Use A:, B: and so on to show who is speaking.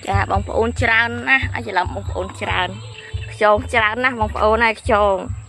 A: ចាបងប្អូនច្រើនណាស់អាចច្រឡំបងប្អូនច្រើនខ្យងច្រើនណាស់បងប្អូនហើយខ្យង